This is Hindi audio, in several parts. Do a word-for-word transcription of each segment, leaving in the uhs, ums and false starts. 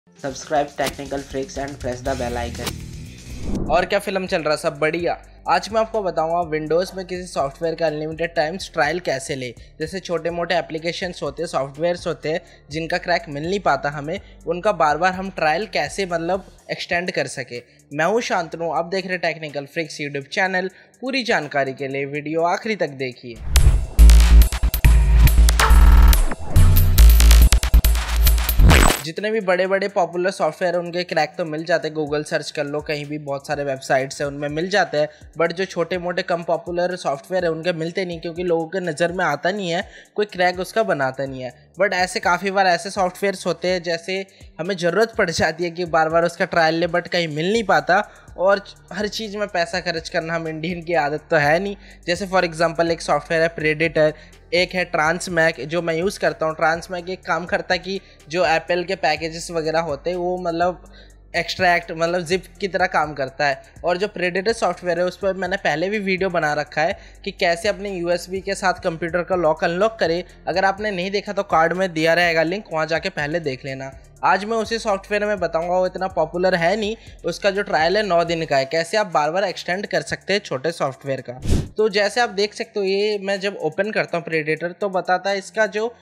Subscribe Technical Freaks and press the bell icon. और क्या फिल्म चल रहा, सब बढ़िया। आज मैं आपको बताऊंगा विंडोज़ में किसी सॉफ्टवेयर का अनलिमिटेड टाइम्स ट्रायल कैसे ले। जैसे छोटे मोटे एप्लीकेशंस होते हैं, सॉफ्टवेयर्स होते हैं जिनका क्रैक मिल नहीं पाता हमें, उनका बार बार हम ट्रायल कैसे मतलब एक्सटेंड कर सके। मैं हूँ शांतनु, आप देख रहे टेक्निकल फ्रिक्स यूट्यूब चैनल। पूरी जानकारी के लिए वीडियो आखिरी तक देखिए। जितने भी बड़े बड़े पॉपुलर सॉफ्टवेयर उनके क्रैक तो मिल जाते हैं, गूगल सर्च कर लो, कहीं भी बहुत सारे वेबसाइट्स हैं उनमें मिल जाते हैं। बट जो छोटे मोटे कम पॉपुलर सॉफ्टवेयर है उनके मिलते नहीं, क्योंकि लोगों के नज़र में आता नहीं है, कोई क्रैक उसका बनाता नहीं है। बट ऐसे काफ़ी बार ऐसे सॉफ्टवेयर्स होते हैं जैसे हमें ज़रूरत पड़ जाती है कि बार बार उसका ट्रायल ले, बट कहीं मिल नहीं पाता। और हर चीज़ में पैसा खर्च करना हम इंडियन की आदत तो है नहीं। जैसे फॉर एग्जांपल एक सॉफ्टवेयर है प्रेडेटर, एक है ट्रांसमैक जो मैं यूज़ करता हूँ। ट्रांसमैक एक काम करता है कि जो एप्पल के पैकेजेस वगैरह होते हैं वो मतलब एक्सट्रैक्ट मतलब जिप की तरह काम करता है। और जो प्रेडेटर सॉफ्टवेयर है उस पर मैंने पहले भी वीडियो बना रखा है कि कैसे अपने यूएसबी के साथ कंप्यूटर का लॉक अनलॉक करें। अगर आपने नहीं देखा तो कार्ड में दिया रहेगा लिंक, वहाँ जाके पहले देख लेना। आज मैं उसी सॉफ्टवेयर में बताऊंगा, वो इतना पॉपुलर है नहीं, उसका जो ट्रायल है नौ दिन का है, कैसे आप बार बार एक्सटेंड कर सकते हैं छोटे सॉफ्टवेयर का। तो जैसे आप देख सकते हो, ये मैं जब ओपन करता हूँ प्रेडेटर तो बताता है इसका जो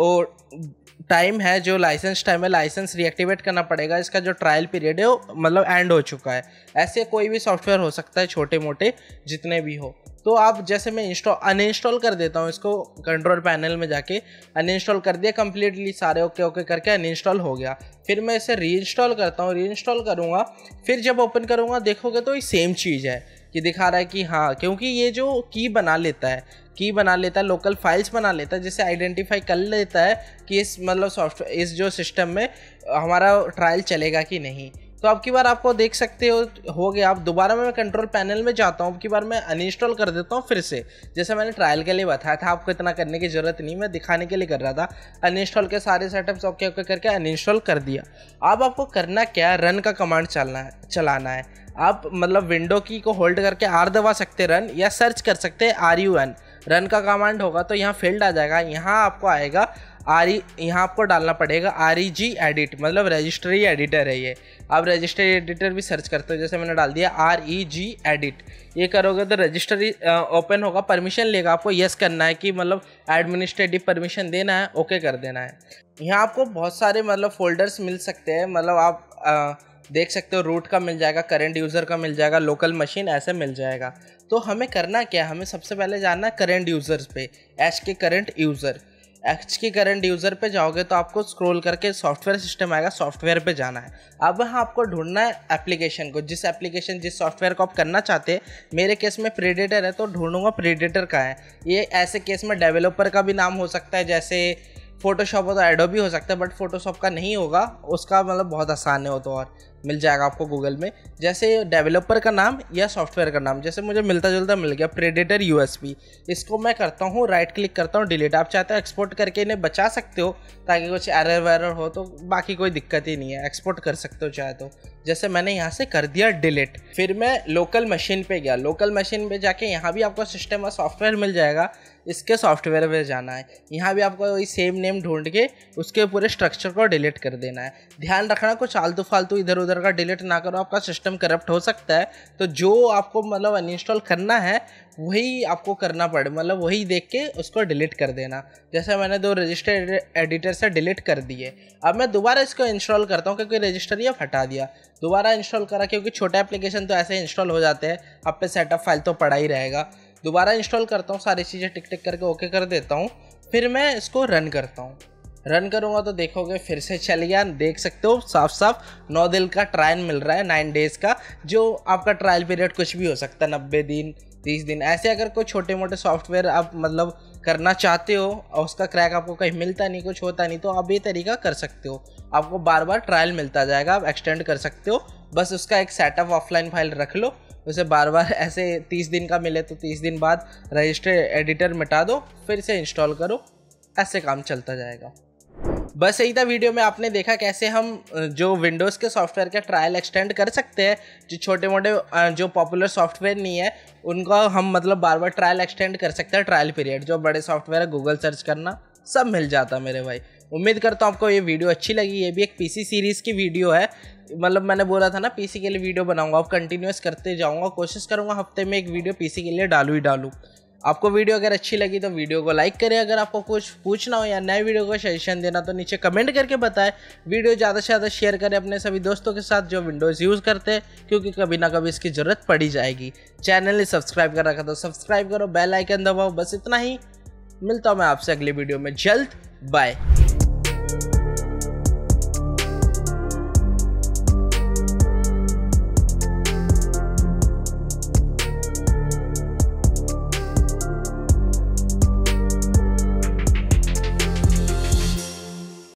टाइम है, जो लाइसेंस टाइम है, लाइसेंस रीएक्टिवेट करना पड़ेगा। इसका जो ट्रायल पीरियड है वो मतलब एंड हो चुका है। ऐसे कोई भी सॉफ्टवेयर हो सकता है, छोटे मोटे जितने भी हो। तो आप जैसे मैं इंस्टॉल अनइंस्टॉल कर देता हूँ इसको, कंट्रोल पैनल में जाके अनइंस्टॉल कर दिया कंप्लीटली, सारे ओके ओके करके अनइंस्टॉल हो गया। फिर मैं इसे रीइंस्टॉल करता हूँ, रीइंस्टॉल करूँगा, फिर जब ओपन करूँगा देखोगे तो ये सेम चीज़ है कि दिखा रहा है कि हाँ, क्योंकि ये जो की बना लेता है की बना लेता है लोकल फाइल्स बना लेता है, जिससे आइडेंटिफाई कर लेता है कि इस मतलब सॉफ्टवेयर इस जो सिस्टम में हमारा ट्रायल चलेगा कि नहीं। तो अब की बार आपको देख सकते हो हो गया। आप दोबारा मैं कंट्रोल पैनल में जाता हूँ, अब की बार मैं अनइंस्टॉल कर देता हूँ फिर से। जैसे मैंने ट्रायल के लिए बताया था, आपको इतना करने की ज़रूरत नहीं, मैं दिखाने के लिए कर रहा था। अनइंस्टॉल के सारे सेटअप्स ओके ओके करके अनइंस्टॉल कर दिया। अब आपको करना क्या, रन का कमांड चलना है चलाना है। आप मतलब विंडो की को होल्ड करके आर दबा सकते रन, या सर्च कर सकते हैं आर यू एन। रन का कमांड होगा तो यहाँ फील्ड आ जाएगा, यहाँ आपको आएगा आर ई, यहाँ आपको डालना पड़ेगा आर ई जी एडिट, मतलब रजिस्ट्री एडिटर है ये। आप रजिस्ट्री एडिटर भी सर्च करते हो, जैसे मैंने डाल दिया आर ई जी एडिट। ये करोगे तो रजिस्ट्री ओपन होगा, परमिशन लेगा, आपको यस करना है कि मतलब एडमिनिस्ट्रेटिव परमिशन देना है, ओके कर देना है। यहाँ आपको बहुत सारे मतलब फोल्डर्स मिल सकते हैं, मतलब आप आ, देख सकते हो रूट का मिल जाएगा, करंट यूज़र का मिल जाएगा, लोकल मशीन ऐसे मिल जाएगा। तो हमें करना क्या, हमें सबसे पहले जाना है करंट यूज़र्स पे, H K current user. H K current user पे जाओगे तो आपको स्क्रॉल करके सॉफ्टवेयर सिस्टम आएगा, सॉफ्टवेयर पे जाना है। अब यहाँ आपको ढूंढना है एप्लीकेशन को, जिस एप्लीकेशन जिस सॉफ्टवेयर को आप करना चाहते हैं। मेरे केस में प्रेडेटर है तो ढूंढूंगा प्रेडेटर का है। ये ऐसे केस में डेवलपर का भी नाम हो सकता है, जैसे फोटोशॉप हो तो एडोबी हो सकता है, बट फोटोशॉप का नहीं होगा, उसका मतलब बहुत आसान है वो तो, और मिल जाएगा आपको गूगल में। जैसे डेवलपर का नाम या सॉफ्टवेयर का नाम, जैसे मुझे मिलता जुलता मिल गया प्रेडेटर यूएसपी। इसको मैं करता हूँ राइट क्लिक करता हूँ डिलीट। आप चाहते हो एक्सपोर्ट करके इन्हें बचा सकते हो, ताकि कुछ एरर वेरर हो तो बाकी कोई दिक्कत ही नहीं है, एक्सपोर्ट कर सकते हो चाहे तो। जैसे मैंने यहाँ से कर दिया डिलीट। फिर मैं लोकल मशीन पे गया, लोकल मशीन पे जाके यहाँ भी आपको सिस्टम और सॉफ्टवेयर मिल जाएगा, इसके सॉफ्टवेयर पे जाना है। यहाँ भी आपको वही सेम नेम ढूंढ के उसके पूरे स्ट्रक्चर को डिलीट कर देना है। ध्यान रखना कुछ आलतू फालतू इधर उधर का डिलीट ना करो, आपका सिस्टम करप्ट हो सकता है। तो जो आपको मतलब अनइंस्टॉल करना है वही आपको करना पड़े, मतलब वही देख के उसको डिलीट कर देना। जैसे मैंने दो रजिस्टर एडिटर से डिलीट कर दिए। अब मैं दोबारा इसको इंस्टॉल करता हूँ, क्योंकि रजिस्टर ये हटा दिया, दोबारा इंस्टॉल करा, क्योंकि छोटे एप्लीकेशन तो ऐसे इंस्टॉल हो जाते हैं, आप पे सेटअप फाइल तो पड़ा ही रहेगा। दोबारा इंस्टॉल करता हूँ, सारी चीज़ें टिक टिक करके ओके कर देता हूँ। फिर मैं इसको रन करता हूँ। रन करूँगा तो देखोगे फिर से चल गया, देख सकते हो साफ साफ नौ दिन का ट्रायल मिल रहा है, नाइन डेज़ का। जो आपका ट्रायल पीरियड कुछ भी हो सकता है, नब्बे दिन, तीस दिन, ऐसे। अगर कोई छोटे मोटे सॉफ्टवेयर आप मतलब करना चाहते हो और उसका क्रैक आपको कहीं मिलता नहीं, कुछ होता नहीं, तो आप ये तरीका कर सकते हो। आपको बार बार ट्रायल मिलता जाएगा, आप एक्सटेंड कर सकते हो। बस उसका एक सेटअप ऑफलाइन फाइल रख लो, उसे बार बार ऐसे तीस दिन का मिले तो तीस दिन बाद रजिस्टर एडिटर मिटा दो, फिर से इंस्टॉल करो, ऐसे काम चलता जाएगा। बस यही था वीडियो में, आपने देखा कैसे हम जो विंडोज़ के सॉफ्टवेयर का ट्रायल एक्सटेंड कर सकते हैं। जो छोटे मोटे जो पॉपुलर सॉफ्टवेयर नहीं है उनका हम मतलब बार बार ट्रायल एक्सटेंड कर सकते हैं, ट्रायल पीरियड। जो बड़े सॉफ्टवेयर है गूगल सर्च करना सब मिल जाता मेरे भाई। उम्मीद करता हूँ आपको ये वीडियो अच्छी लगी। ये भी एक पीसी सीरीज़ की वीडियो है, मतलब मैंने बोला था ना पीसी के लिए वीडियो बनाऊंगा, अब कंटिन्यूस करते जाऊंगा, कोशिश करूंगा हफ्ते में एक वीडियो पीसी के लिए डालू ही डालूँ। आपको वीडियो अगर अच्छी लगी तो वीडियो को लाइक करें। अगर आपको कुछ पूछना हो या नए वीडियो को सजेशन देना तो नीचे कमेंट करके बताएं। वीडियो ज़्यादा से ज़्यादा शेयर करें अपने सभी दोस्तों के साथ जो विंडोज़ यूज़ करते हैं, क्योंकि कभी ना कभी इसकी ज़रूरत पड़ी जाएगी। चैनल ही सब्सक्राइब कर रखा तो सब्सक्राइब करो, बेल आइकन दबाओ। बस इतना ही, मिलता हूँ मैं आपसे अगली वीडियो में जल्द। बाय।